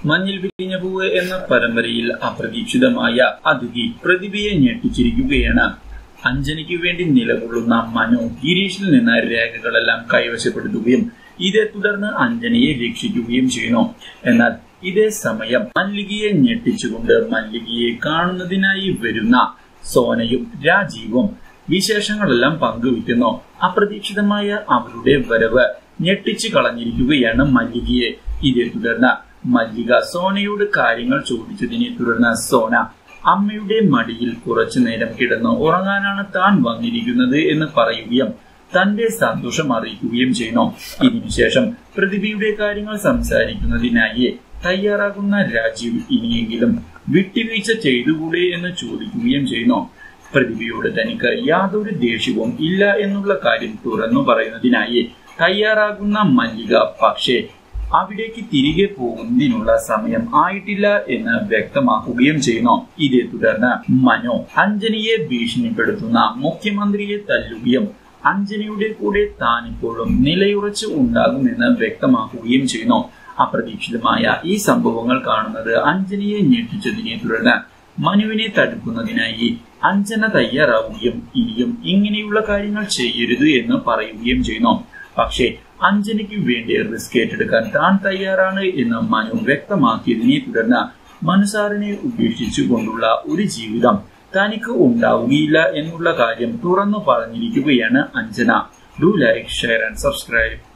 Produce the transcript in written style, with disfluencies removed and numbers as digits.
മഞ്ഞിൽ വിരിഞ്ഞ പൂവ് എന്ന പരമ്പരയിൽ അപ്രതീക്ഷിതമായ അതിഥി പ്രതിഭയെ ഞെട്ടിച്ചിരിക്കുകയാണ്. അഞ്ജനയ്ക്ക് വേണ്ടി നിലകൊള്ളുന്ന മനു ഗിരീഷിൽ നിന്ന് രേഖകളെല്ലാം കൈവശപ്പെടുത്തുകയും ഇതേ തുടർന്ന് അഞ്ജനയെ രക്ഷിക്കുകയും ചെയ്യുന്നു. എന്നാൽ ഇതേ സമയം മല്ലികയെ ഞെട്ടിച്ചുകൊണ്ട് മല്ലികയെ കാണുന്നതിനായി വരുന്ന സോനയും രാജീവും വിശേഷങ്ങളെല്ലാം പങ്കുവയ്ക്കുന്നു. അപ്രതീക്ഷിതമായ അവരുടെ വരവ് ഞെട്ടിച്ചു കളഞ്ഞിരിക്കുകയാണ് മല്ലികയെ. ഇതേ തുടർന്ന് മല്ലിക സോനയോട് കാര്യങ്ങൾ ചോദിച്ചതിനെ തുടർന്ന് സോന അമ്മയുടെ മടിയിൽ കുറച്ചു നേരം കിടന്ന് ഉറങ്ങാനാണ് താൻ വന്നിരിക്കുന്നത് എന്ന് പറയുകയും തന്റെ സന്തോഷം അറിയിക്കുകയും ചെയ്യുന്നു. ഇതിനുശേഷം പ്രതിഭയുടെ കാര്യങ്ങൾ സംസാരിക്കുന്നതിനായി തയ്യാറാകുന്ന രാജീവ് ഇനിയെങ്കിലും വിട്ടുവീഴ്ച ചെയ്തുകൂടെ എന്ന് ചോദിക്കുകയും ചെയ്യുന്നു. പ്രതിഭയോട് തനിക്ക് യാതൊരു ദേഷ്യവും ഇല്ല എന്നുള്ള കാര്യം തുറന്നു പറയുന്നതിനായി തയ്യാറാകുന്ന മല്ലിക പക്ഷേ അവിടേക്ക് തിരികെ പോകുന്നതിനുള്ള സമയം ആയിട്ടില്ല എന്ന് വ്യക്തമാക്കുകയും ചെയ്യുന്നു. ഇതേ തുടർന്ന് മനു അഞ്ജനയെ ഭീഷണിപ്പെടുത്തുന്ന മുഖ്യമന്ത്രിയെ തല്ലുകയും അഞ്ജനയുടെ കൂടെ താനിപ്പോഴും നിലയുറച്ച് ഉണ്ടാകുമെന്ന് വ്യക്തമാക്കുകയും ചെയ്യുന്നു. അപ്രതീക്ഷിതമായ ഈ സംഭവങ്ങൾ കാണുന്നത് അഞ്ജനയെ ഞെട്ടിച്ചതിനെ തുടർന്ന് മനുവിനെ തടുക്കുന്നതിനായി അഞ്ജന തയ്യാറാവുകയും ഇനിയും ഇങ്ങനെയുള്ള കാര്യങ്ങൾ ചെയ്യരുത് എന്ന് പറയുകയും ചെയ്യുന്നു. പക്ഷേ അഞ്ജനയ്ക്ക് വേണ്ടി റിസ്ക് ഏറ്റെടുക്കാൻ താൻ തയ്യാറാണ് എന്ന് മനു വ്യക്തമാക്കിയതിനെ തുടർന്ന് മനുസാറിനെ ഉപേക്ഷിച്ചുകൊണ്ടുള്ള ഒരു ജീവിതം തനിക്ക് ഉണ്ടാവുകയില്ല എന്നുള്ള കാര്യം തുറന്നു പറഞ്ഞിരിക്കുകയാണ് Anjana. Do like, share and subscribe.